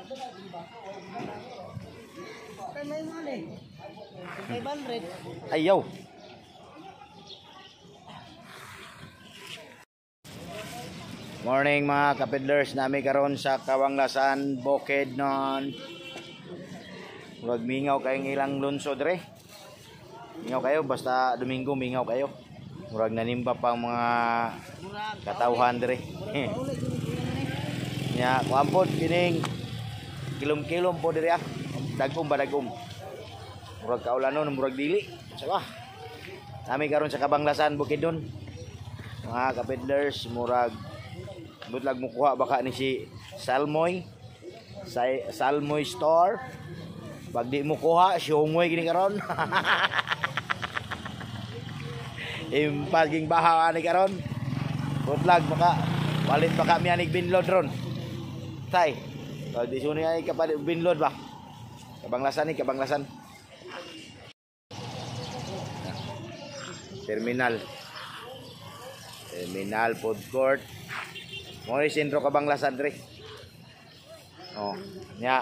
Ayaw. Morning mga kapidlers, nami karon sa Kawanglasan, Bukid non. Murag mingaw kayong ilang lunsod re. Mingaw kayo basta Domingo mingaw kayo. Murag nanimba pang mga katawhan dire. Nya kuampod kining kilom-kilom po dire ah. Dagom ba dagom. Murag kaulanon, murag dili. Sawa. Nami karon sa Kabanglasan, Bukidnon. Mga kapidlers, murag butlag mo kuha baka ni si Salmoy. Salmoy store. Pag di mo kuha, siungoy gini karon. Impaging baha ani karon. Butlag baka palit baka mi anig binlod ron. Tay. Pag di suni ay kapalit binlod ba? Kabanglasan ni Kabanglasan. Terminal food court mo ni sentro Kabanglasan dre. Oh nya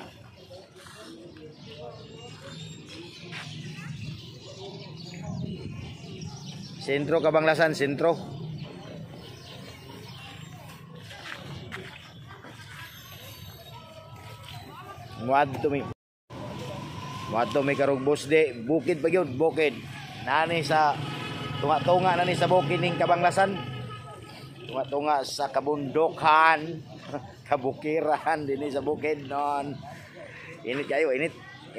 sentro Kabanglasan, sentro. Muadto mi karong busde, bukid pa gyud, bukid. Nani sa tunga-tunga nani sa bukid ning Kabanglasan. Tunga-tunga sa kabundukan, kabukiran dinhi sa bukid non. Init kayo, init.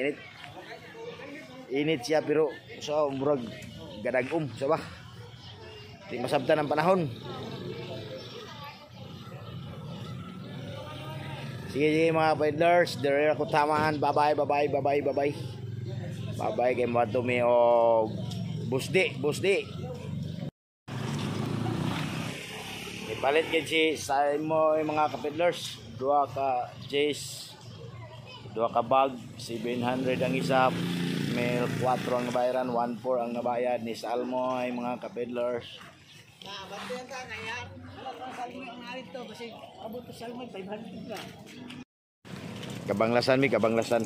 Init siya pero so murag gadagom sa ba. Di masabtan ang panahon. Sige mga peddlers, dire ako tamaan. Bye bye kay mo mi og busdi. Ipalit gid si sa imo mga kapedlers. Duha ka Jace, duha ka bag, 700 ang isa. May 4 ang nabayaran, 1.4 ang nabayad ni Salmoy mga kapedlers. Bantuan ka kaya Salmoy ang narito kasi abot sa Salmoy 500 ka. Kabanglasan mi, Kabanglasan.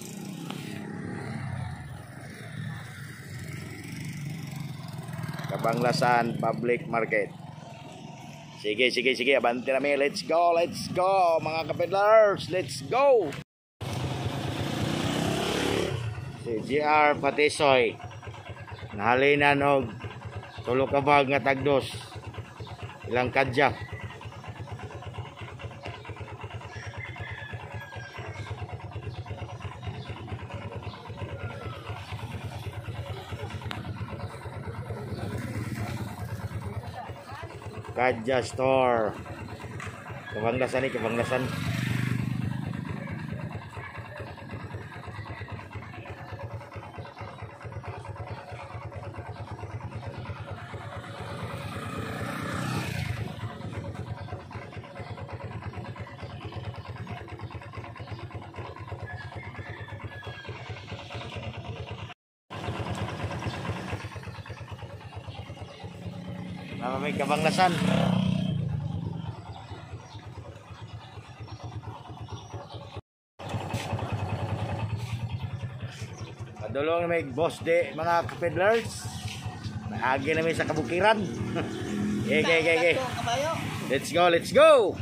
Kabanglasan Public Market. Sige, abante nami. Let's go mga kapedlers. Let's go. Si GR Patisoy nahalinan og tulo ka bag nga tagdos. Ilang kadya. Kadya store. Kabanglasan ni Kabanglasan. Nama may Kabanglasan. Padulong may boss de mga kapedlers. Naagi na may sa kabukiran. Okay. Let's go.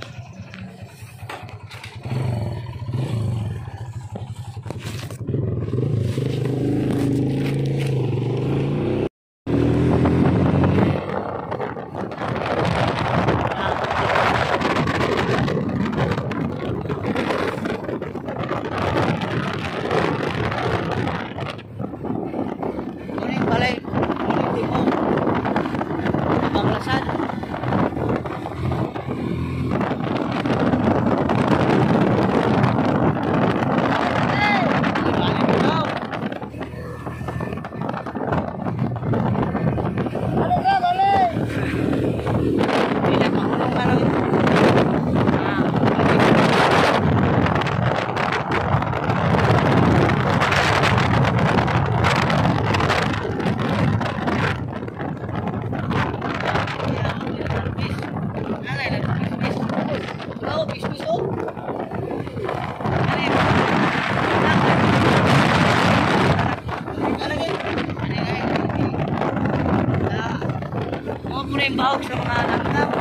sa mga langgam.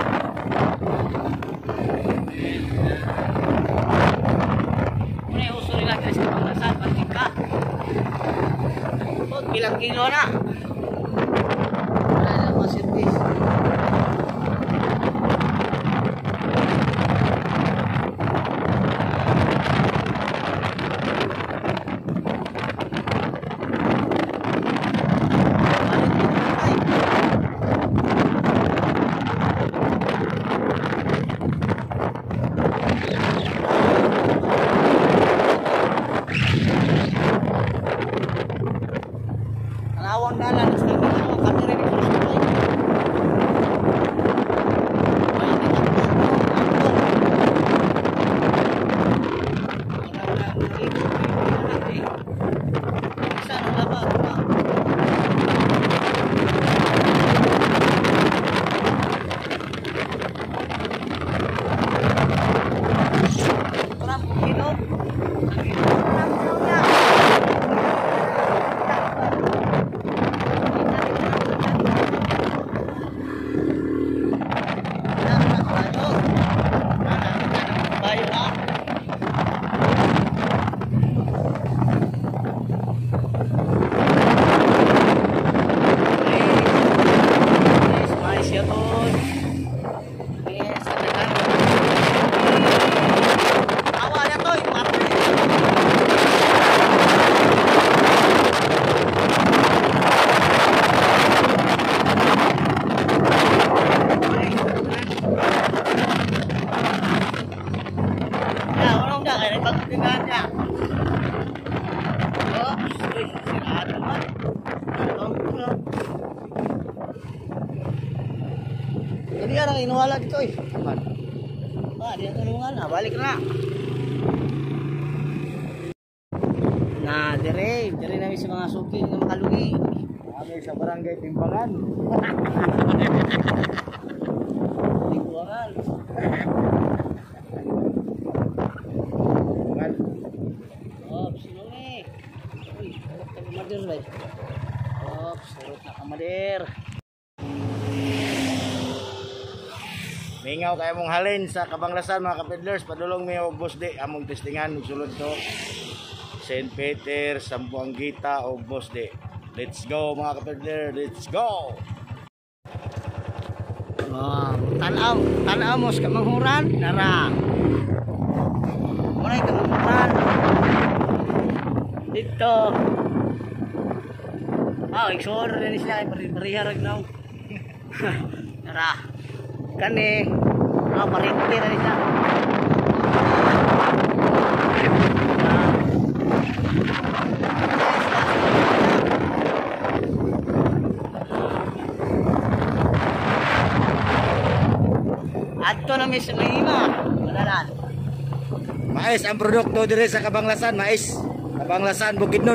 Muna yung uso nila guys, kapanglasan, panting ka. Bilang kilo na. Wala na mga service. Awang dalan, gusto mo na kami rin ito sa tayo. Jadi orang inuwala dito eh. Dia tulungan na, balik na. Nah, dire namin sa mga suki na makalugi. Kami sa barangay Timbangan. Timbangan. Oh, sino ni? Uy, sarap ka kamadir ba? Oh, sarap na kamadir. Mingaw kayo mong halin sa Kabanglasan mga kapidlers, padulong mi og Boss D among testingan sulod to St. Peter, Sambuangita o Boss D. Let's go mga kapidler, let's go. Tanaw mo sa kamanghuran, nara. Muna kamanghuran. Dito. Iksor rin sila, pariharag na. Nara. Kani, parinti rin sila. Adto na mis mahima, madalan. Mais ang produkto dire sa Kabanglasan, mais. Kabanglasan Bukidnon.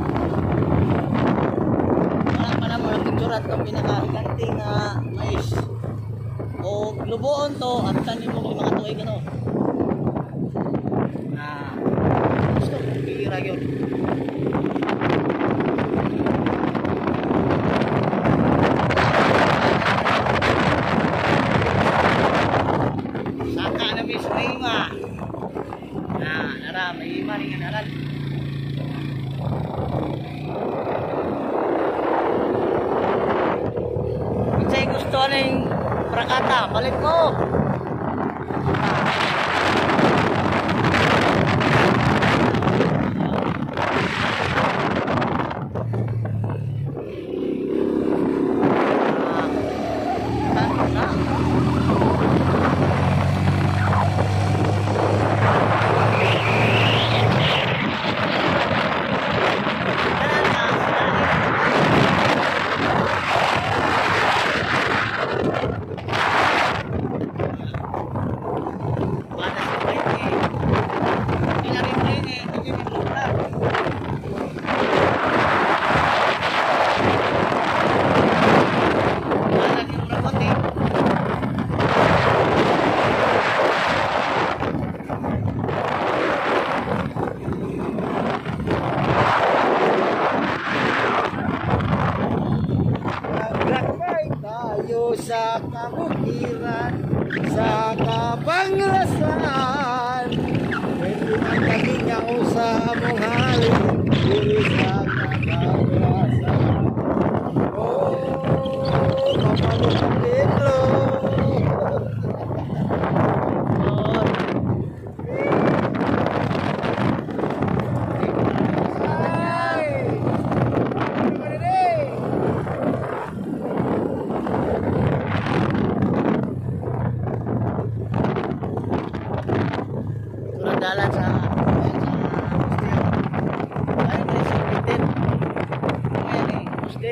Wala pa na mo nagturat ang pinakaganti na mais. O lubuon to at tanim mo mga tuig ano. Gusto kong bihira yun. Saka na mis mahima. Nara mahima rin ang naran. Kasi gusto na yung prakata, balik mo. usa mong halin diri sa kabawasan. Oh, pamalupilo. Dalan sa ay president ay Tuesday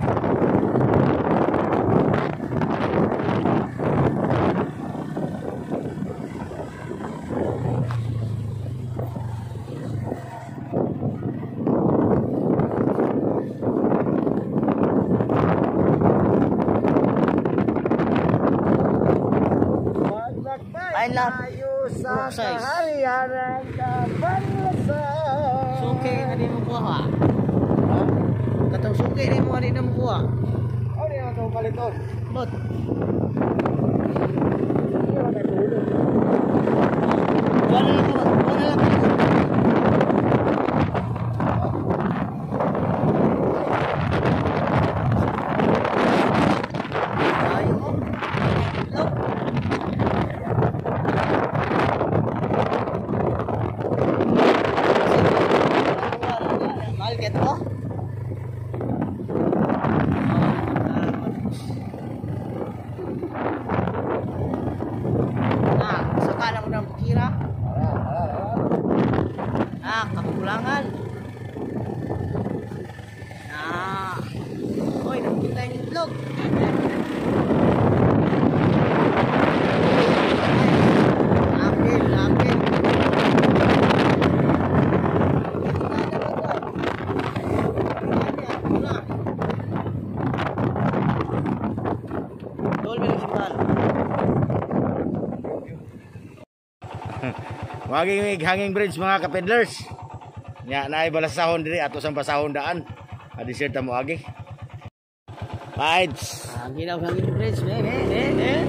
ay lang Sa size. kaharian ng kabanlasan. suki na di mo kuha katong suki di mo di na mo kuha Ano yung atong paliton? but kuha na lang kuha na lang mahal ka to? Saka na mo ng bukira. Kakulangan. Uy, nakikita yung itlog. Apil, apil. Maging hanging bridge mga kapedlers. Nya naay balasahon diri ato sang pasahon daan. Adisir ta mo agi. Rides. Ginaw hanging bridge, ne.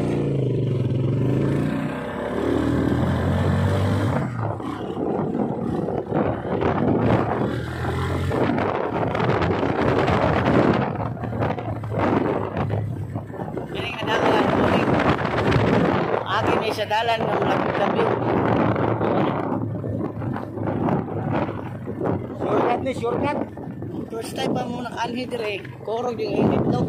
Galing na dalan mo rin. Akin may sa dalan ng lapit-lapit. Shortcut ni, shortcut. First time pa mo nakanhi dire, korog yung itlog.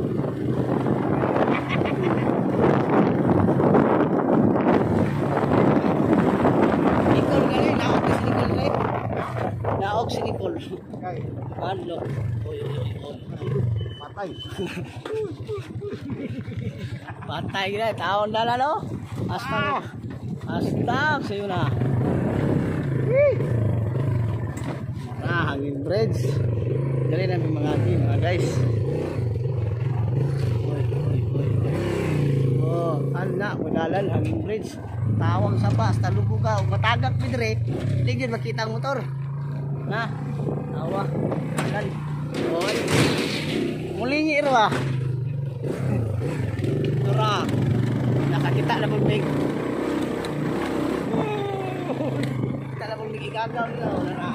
Nicole gali, naog si Nicole gali. Naog si Nicole. Ano? Oy. Patay. Patay gila, taon dala no? Astag sa'yo na. Hanging bridge. Gali na mga guys. Oh, anak, madalan hanging bridge. Tawang sa bus, talubog ka, matagak pidre. Hindi yun makita ang motor. Na, tawa. Alan. Oy. Mulingi iro ah. Tura. Nakakita na mong big. Kita na mong big igagaw nila. Wala na.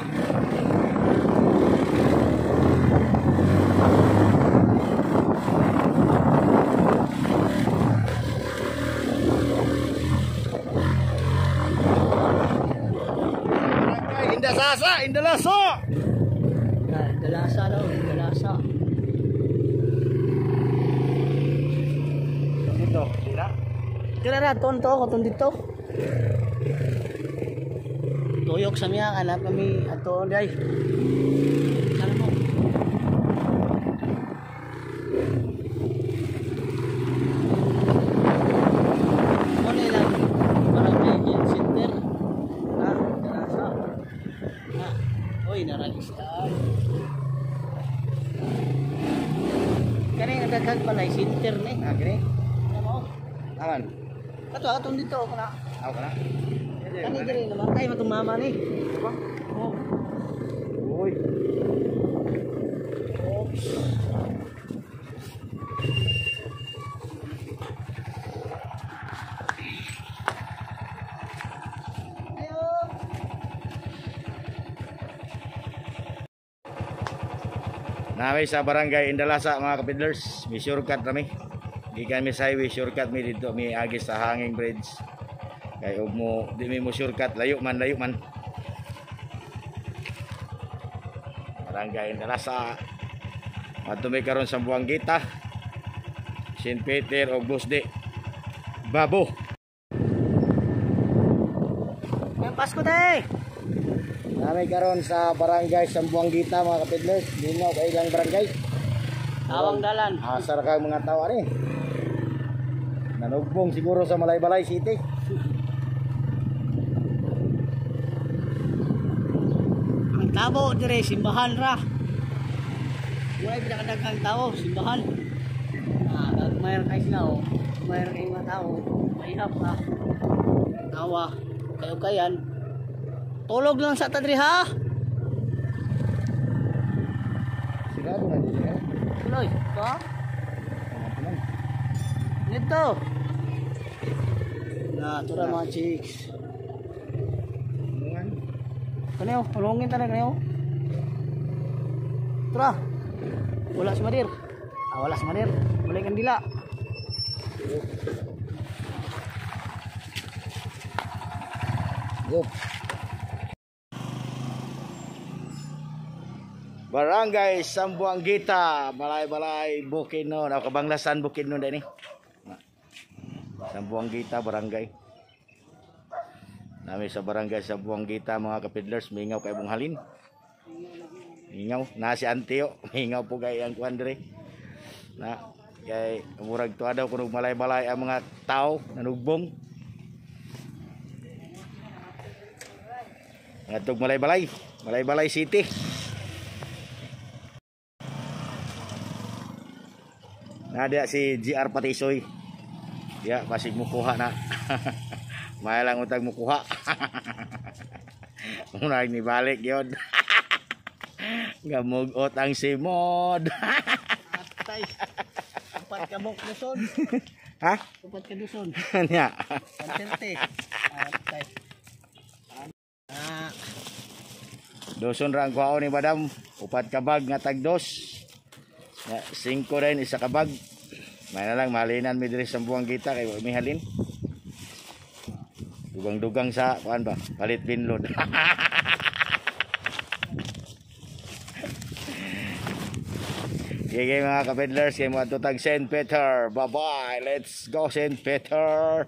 Indalaso. Dalasa daw, dalasa. Dito, sira. Kira na, tonto ako dito. Tuyok sa miya, anak kami ato day. Sana mo. Ano lang, parang may center. Na, dalasa. Na, oy, naragistaan. Kani nagkakag pala, center ni. Gini. Ano mo? Aman. Ato, atong dito ako na. Ako na. Kani diri naman kay matong mama ni. Oh. Uy. Ayo. Namin sa barangay Indalasa mga kapidlers. May shortcut kami. Gikan mi sa highway, shortcut mi dito. May agis sa hanging bridge. Kaya huwag mo, di mo shortcut. Layo man, layo man. Barangay Indalasa. Matumi karon sa Buanggita. St. Peter o Busde. Babo. May Pasko tayo. Namin karon sa barangay Sambuanggita mga kapidlers. Linaw kay ilang barangay. Tawang dalan. Asar ka mga tao ni. Nanugbong siguro sa Malaybalay City. Ang tabo dire simbahan ra. Wala pinakadaghang tao, simbahan. Mayroon kayo sila o. Mayroon kayo mga tao. Mahihap ka. Tawa. Kayo-kayan. Tulog lang sa tadri ha. Sigado na dito. Tuloy. Ito. Nito. Na, tura mga chicks. Kanayo, tulungin tayo kanayo. Tura. Wala si Madir. Wala si Madir. Wala kang dila. Go. Barangay Sambuanggita, Balay-balay Bukidnon, Kabanglasan Bukidnon din ni. Sambuanggita barangay. Nami sa barangay Sambuanggita mga kapidlers, mingaw kay bunghalin. Mingaw na si Antio, mingaw po kay ang kuan dire. Na kay murag tuwa daw kuno balay-balay ang mga tao nanugbong. Ngatog Malaybalay, Malaybalay City. Nada si GR Patisoy. Ya, pasig mo kuha na. May lang utag mo kuha. Muna ni balik yun. Gamugot ang simod. Atay. Upat ka bok duson. Ha? Upat ka duson. Nya. Pantente. Atay. Doson ra ang kuhaon ni madam. Upat ka bag nga tag dos. 5 rin isa ka bag. May na lang malinan mi diri sa Buanggita kay mi halin. Dugang-dugang sa kuan ba? Palit binlod. Sige mga kapidlers, kay mo ato tag St. Peter. Bye-bye. Let's go St. Peter.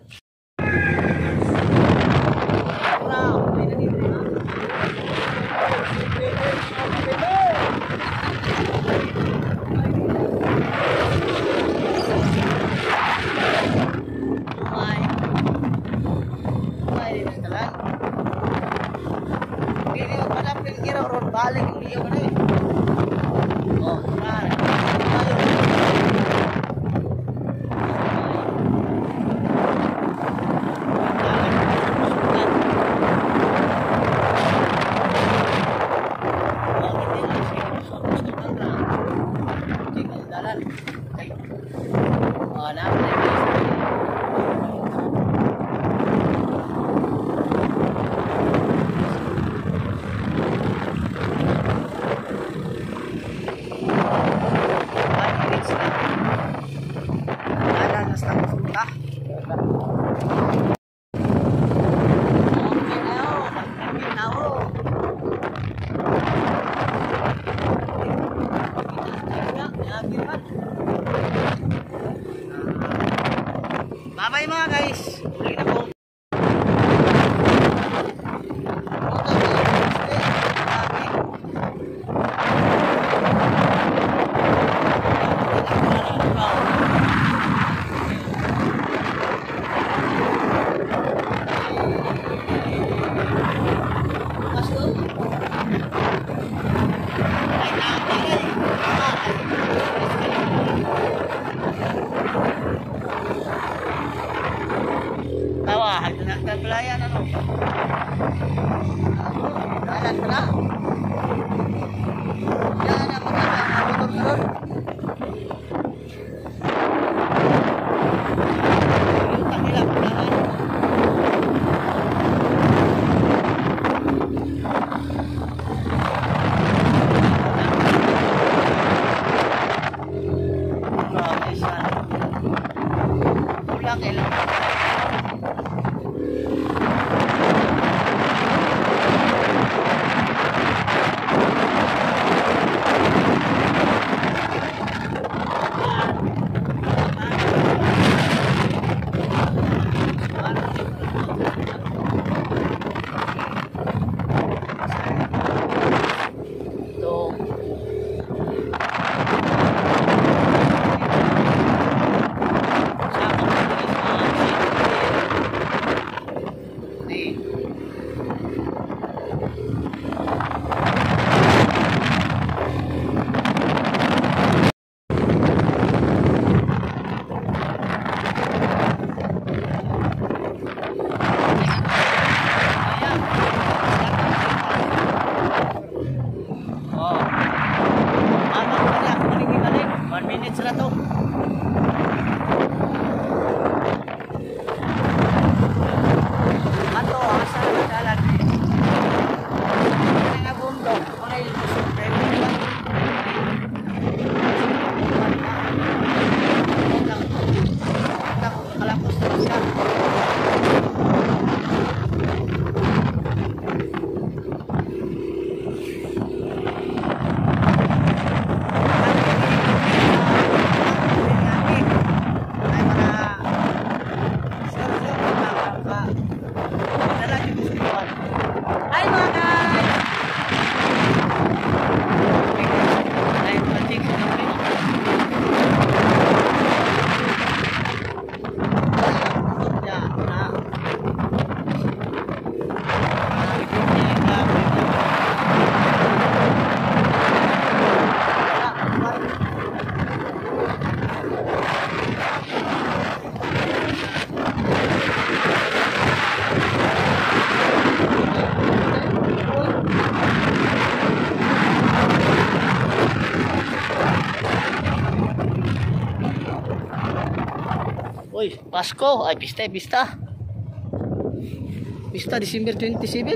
Balik yung iyo ka na eh. Oh, man. Bye-bye mga guys. Uli na po. Tawa, nagpelayan ano? Jalan pala. Yan ang motor. Di. Oh. Ano ba na? Balik. 1 minute na to. Ato, asa na dalan ni? Ano nga bundok? Ano yung subscribe ba? Kalapos na siya. Hai mga guys! Ay, patik. Uy, Pasko. Ay, pista, pista. Pista, December 27.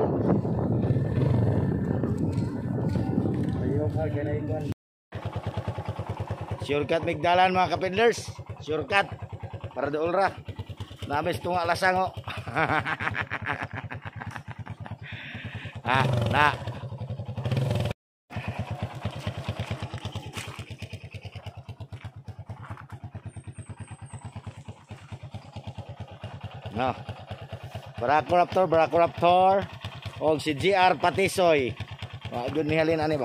Shortcut Migdalan mga kapidlers. Shortcut. Para doon ra. Nabis tunga lasango. Na. No. Barakuraptor. Og si GR Patisoy. Wa gyud nihalin ani ba?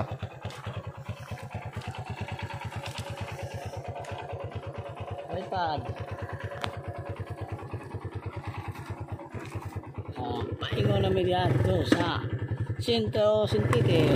iPad. Paingon na media dito sa Sinto Sintike.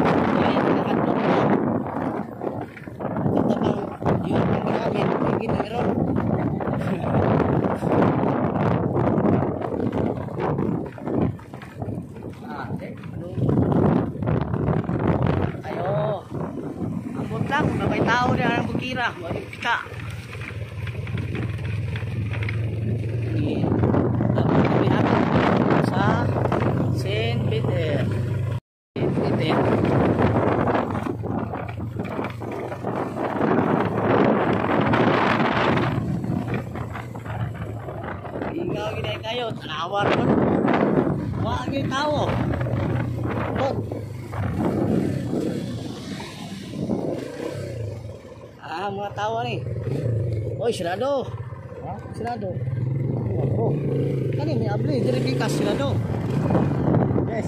Yun ang ginamit. ron. Ano? Ayo. Ambot lang, kung may tao na ang bukira, walang pika. Dapat kami natin sa Saint Peter. Saint Peter. Ikaw ginay kayo, tanawar mo. Wag yung tao. Look. Mga tao ni. Oy, sirado. Ha? Sirado. Oh. Kani may abli, diri bikas sirado. Yes.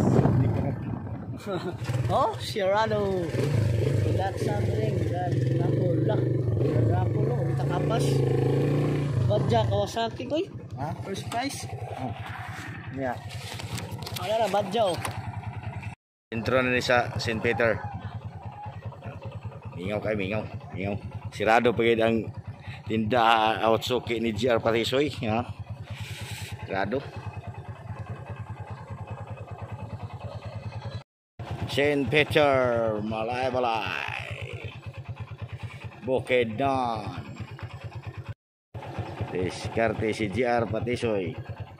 Oh, sirado. That's something that nakula. Nakula, kita kapas. Badja Kawasaki koy. Ha? First prize. Oh. Yeah. Ala na badja oh. Intro na ni sa St. Peter. Mingaw kay mingaw. Mingaw. Sirado pagid ang tinda Outsuki ni GR Patisoy, ha. Sirado. St. Peter, Malay-Balay. Bukidnon. Diskarte si GR Patisoy.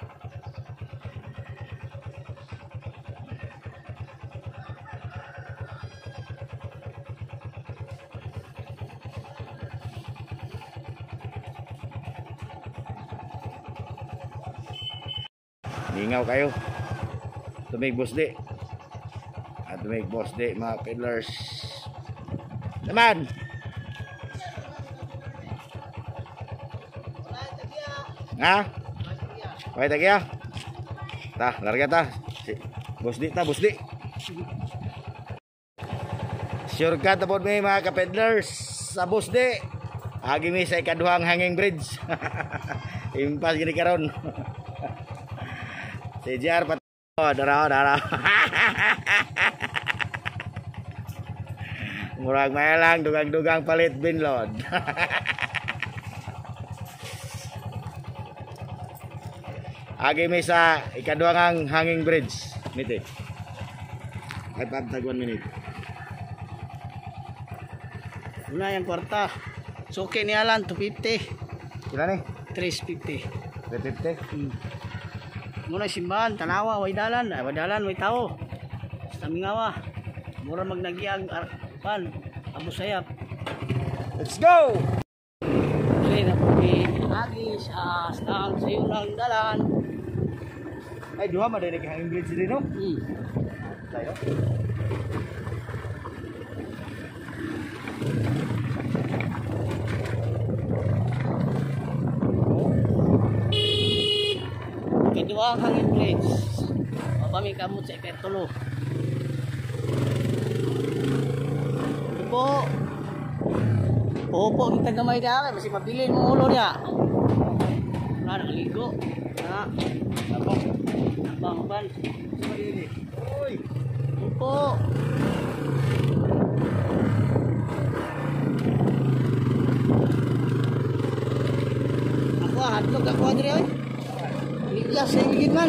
Mingaw kayo. Tumig boss di. Tumig boss di mga peddlers. Naman. Ha? Wait tagya. Ta, larga ta. Boss di ta, boss di. Sure ka tapos may mga ka-peddlers sa boss di. Agi mi sa ikaduhang hanging bridge. Impas gini karon. Si JR pat dara. Murag may lang dugang-dugang palit binlod. Agi mi sa ikaduhang hanging bridge. Miti. Ay pagtag 1 minute. Una yung kwarta. Suki ni Alan 250. Kila ni? 350. 350. Muna simbahan, tanawa, way dalan, way tao. Basta mingawa. Mura magnagiag pan, abo sayap. Let's go! Okay, na po agi sa stang sa iyo ng dalan. Ay, duha madinig hanging bridge din no? Tayo. Kedua ang hangin bridge. Mapami kamot sa ikertolo. Po. Opo, kita gamay na kasi mabilin mo ulo niya. Wala nakaligo. Ha? Abang ban. Uy! Opo. Ako hatlog ako adre oy. Liglas sa higit man.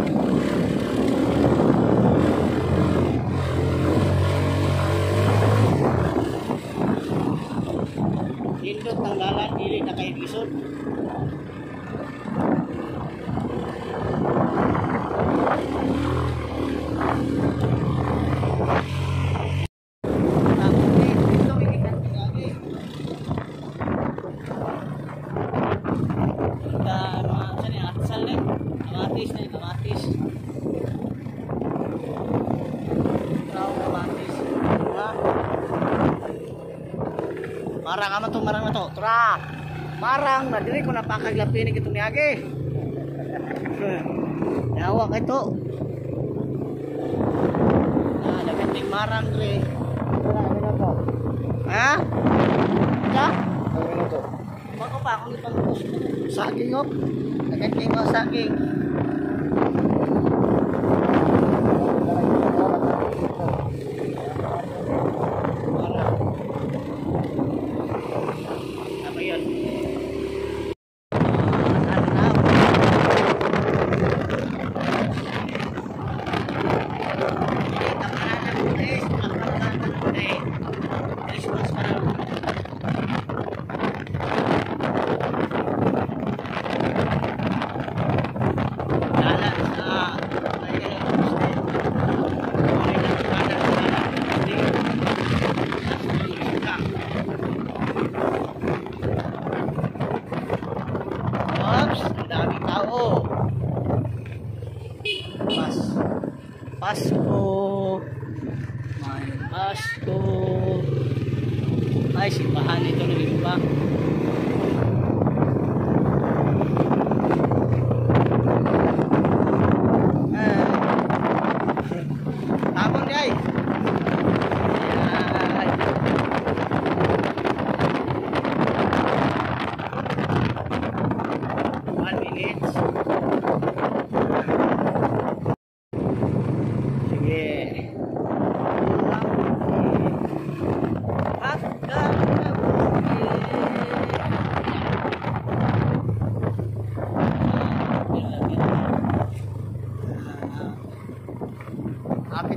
Hindot ng dalan, dili na kayo gisod. Kamatis. Marang na to. Tra. Marang na dili ko napakaglapinig itong niagi. Yawa kay to. Nagating marang dre. Ha? Ya? Bako pa akong ipagpus. Saging oh. Nagating mo saging.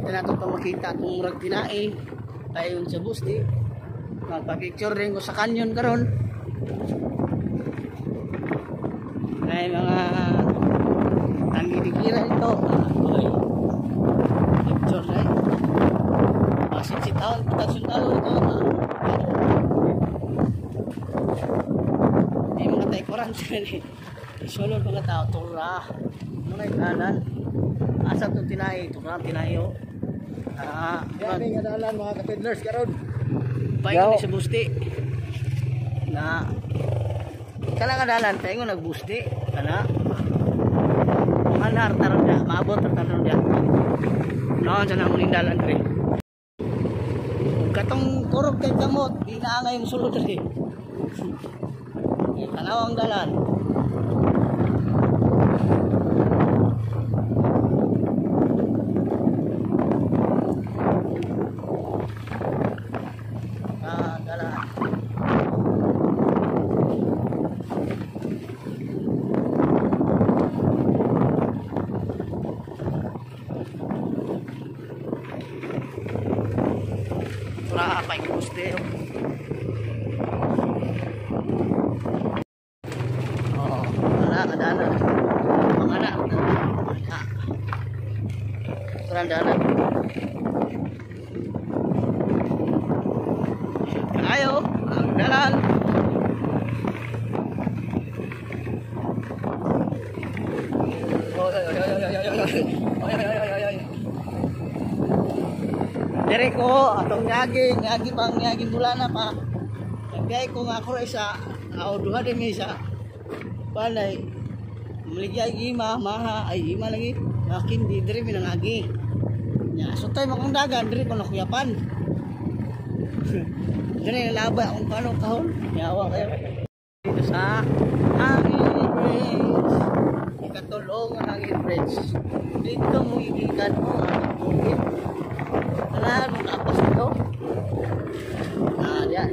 Dito na ito pa makita kung murag tinae. Tayo sa bus di. Magpa-picture rin ko sa canyon karon. Ay mga tangi-dikira ito. Picture na eh. Sit-sit-out, tasun-talo ito. Hindi mga tayo quarantine eh. Isulod mga tao, tura. Muna yung dalan. Asa ito tinahe, tura, tinahe o. Grabe nga dalan mga kapidlers karon. Pahinga ni sa busti. Na, kala nga dalan, tayo nga nagbusti. Kana, manar, taron niya, maabot ang taron niya. Noon, sa namuning dalan rin. Katong turog kay kamot, di na nga yung sulod rin. Kalawang dalan. Dalan. Wala pa yung gusto yun. Oo, wala ka dana. Mga anak. Wala dana. Ayo, ang dalan. Dire ko atong nyagi bulana pa. Nagay ko nga ako isa, duha din isa. Palay. Maligay gima maha ay gima lagi. Yakin di dire minangagi. Nya so tay makong dagan dire ko nakuyapan. Dire laba akong pano kahon. Yawa kayo. Dito sa Hangin Bridge. Ikatulong ang Hangin Bridge. Dito mo igikan mo ang bukid. Wala nung tapos ito. Yan.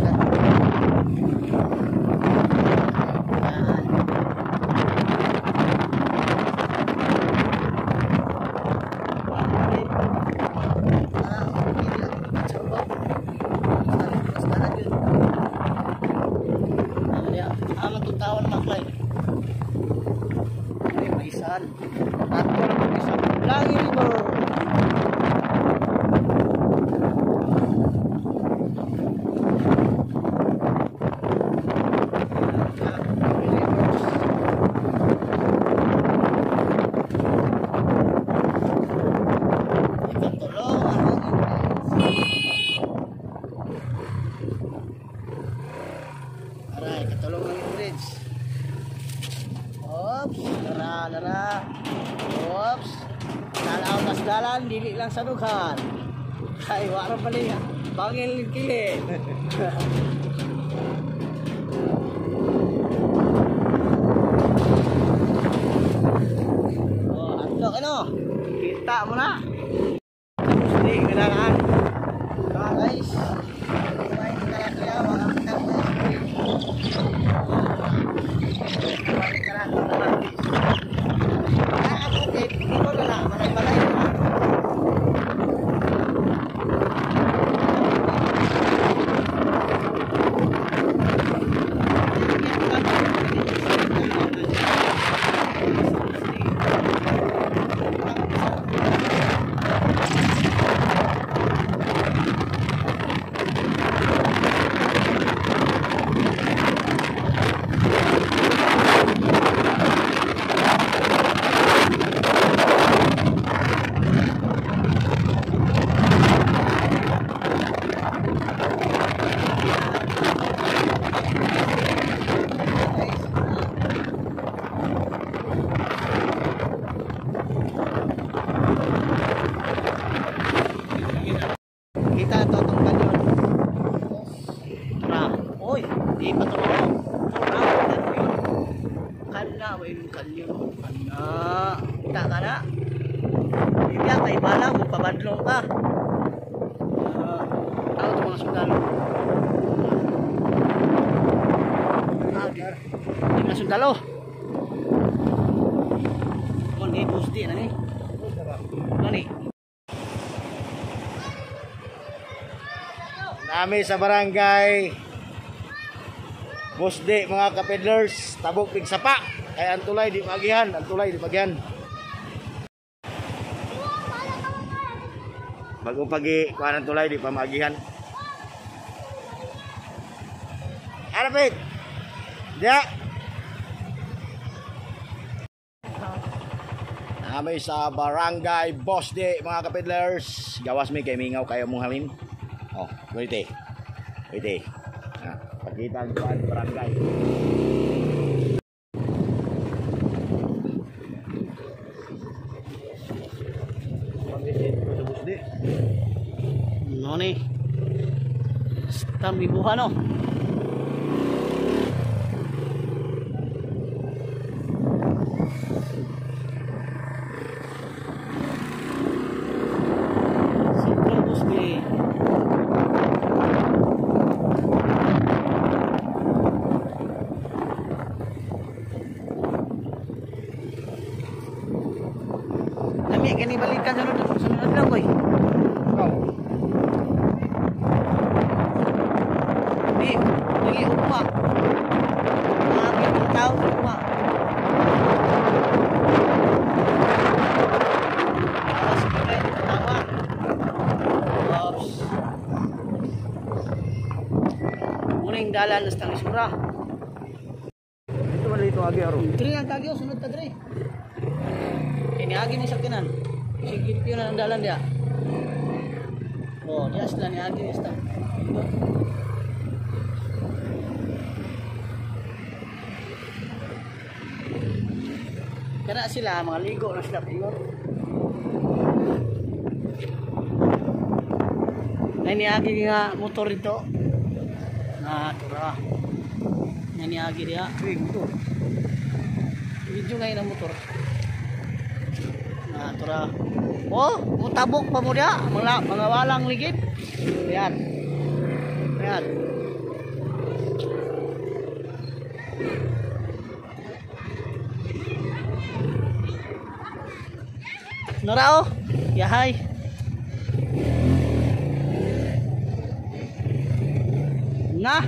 Tutawan maklay. Ay, maisan. At ko lang maisan. Langi River. Aray, katulong ng bridge. Oops, lara. Oops. Nalaw nas dalan, dili lang sa dughan. Ay, wala pala yan. Bangil kili. Atlo, ano? Kita mo na. Hindi, kailangan. Guys. Di pa ito ako. Kana, may kalyo. Kana. Kita ka na. Hindi ka, kay bala, magpabadlong ka. Tao ito mga sundalo. Mga sundalo. Kung di pusti na ni. Ano ni? Nami sa barangay Busde mga kapedlers, tabok pig sapa. Kay antulay di magihan, antulay di magihan. Bagong pagi kuan antulay di pamagihan. Ano pit? Dia. Nami sa barangay Busde mga kapedlers. Gawas mi kay mingaw kayo mong halin. Oh, wait. Wait. Nah, pakita ang kuan barangay. No ni. Kami buha no. Sentro Busde. Kami kini balikan sunod lang boy. Di upa. Kami tahu upa. Awas boleh tawa. Ops. Muning dalan sa Talisura. Ito man dito agi aro. Dre ang kagyo sunod ta dre. Ini agi ni sakinan. Sigit yun ang dalan dia. Oh, dia sila ni agi ni sta. Kana sila mga ligo na sila pingon. Nay niagi nga motor ito. Na tura. Nay niagi dia. Ito. Video ngayon ang motor. Na tura. Oh, mutabok pa mo dia. Mga walang ligid. Ayan. Ayan. Narao, yahay. Nah.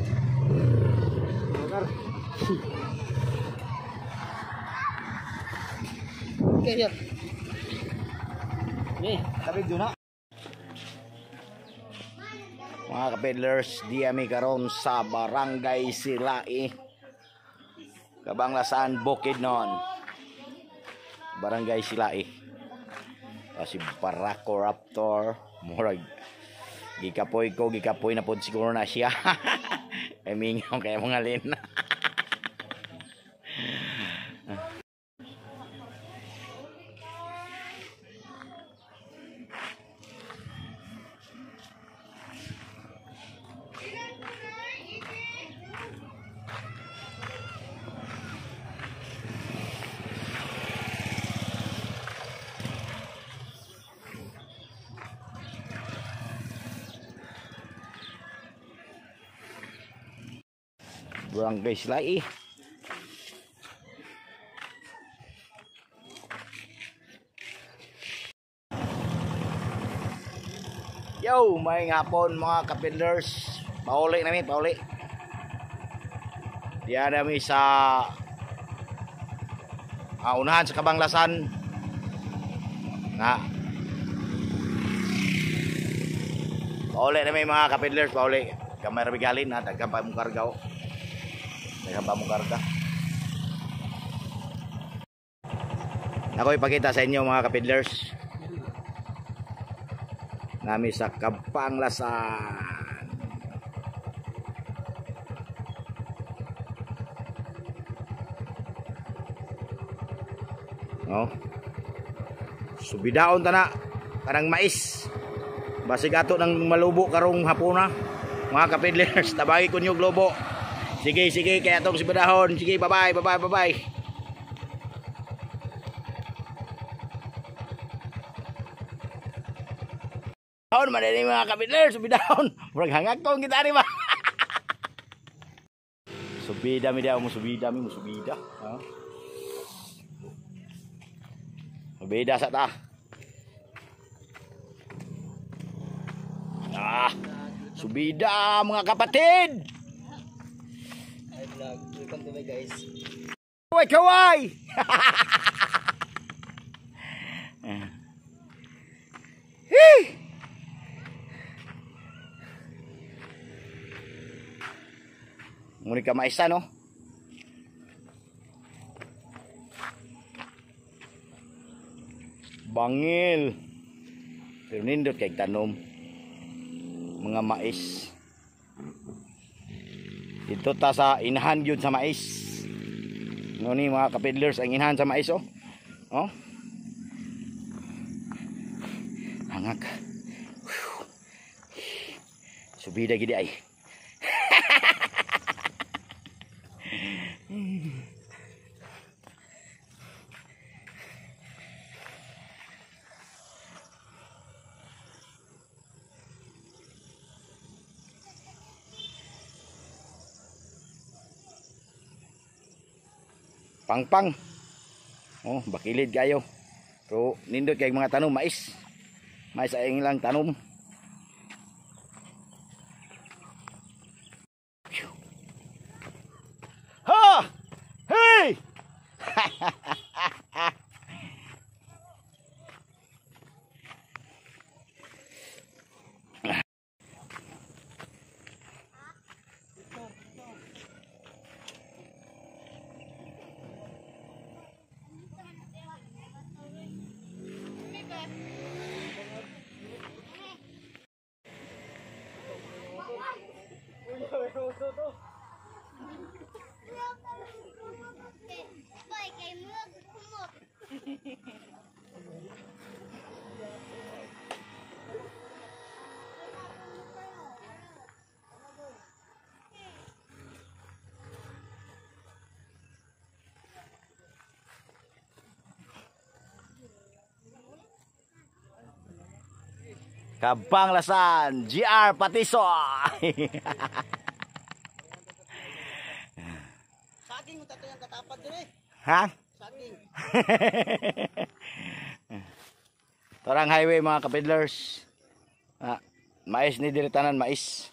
Okay, yun. Nih, Tapi na. Mga kapedlers, di kami karon sa barangay Silai. Kabanglasan Bukidnon. Barangay Silai. Si Barako Raptor, murag gikapoy na pod siguro na siya. Ay mingaw kaya mga lin. Barangay Silai. Yo, may hapon mga kapedlers. Pauli namin, pauli. Diyan namin sa unahan sa Kabanglasan. Nga. Pauli namin mga kapedlers, pauli. Kamay rabigalin na, daghan pa mong karga. Daghan pa mong karga. Ako ipakita sa inyo mga kapedlers. Nami sa Kabanglasan. No? Subidaon ta na kanang mais. Basig ato nang malubo karong hapuna. Mga kapedlers, tabagi ko niyo globo. Sige, kaya atong subidahon. Sige, bye-bye. Down man ini mga kapedlers, subidahon. Murag hangak ko kita ni ba. Subida mi dia, musubida. Ha? Subida sa ta. Ah. Subida mga kapatid. Hi vlog. Welcome to my guys. Kaway kaway. Muni ka maisa no. Bangil. Pero nindot kay tanom mga mais. Dito ta sa inahan gyud sa mais. No ni mga kapidlers ang inahan sa mais oh. Oh. Hangak. Subida gid ay. Pangpang. Oh, bakilid kayo. Pero nindot kay mga tanom mais. Mais ay ilang tanom. Ha! Hey! Kabanglasan, GR Patisoy. Saging mo tato yung katapad dire. Ha? Saging. Torang highway mga kapidlers. Ah, mais ni diretanan mais.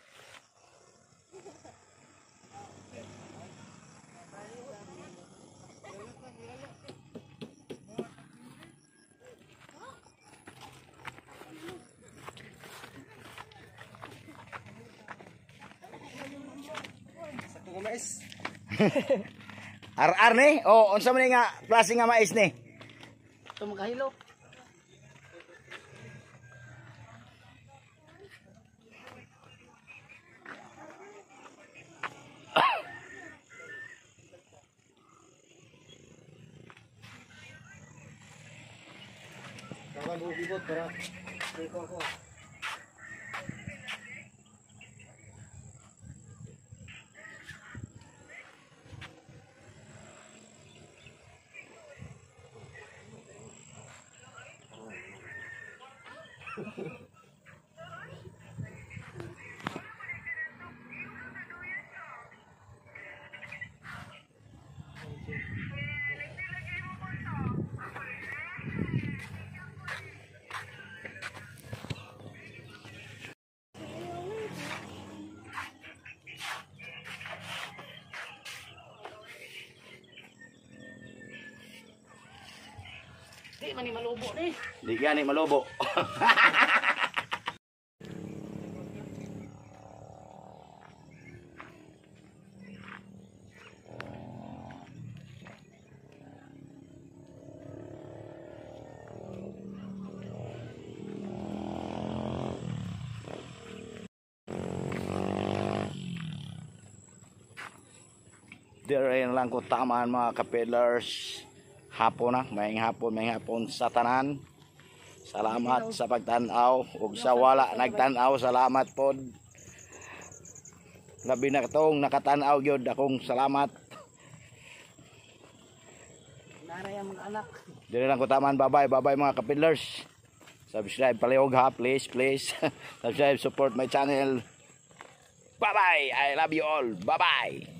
Sakto nga mais. Ar ni? Oh, unsa man nga klase nga mais ni? Ito magkahilo. Kawan bubibot para iko ako. Di man ni malubo ni. Di gani malubo. Diyan lang ko tamaan mga kapedlers. Hapon na, may hapon sa tanan. Salamat sa pagtanaw ug sa wala nagtanaw, salamat pod. Labi na katong nakatanaw gyud akong salamat. Naray ang mga anak. Diyan lang ko tamaan, bye mga kapedlers. Subscribe palihog ha, please. Subscribe, support my channel. Bye bye. I love you all. Bye bye.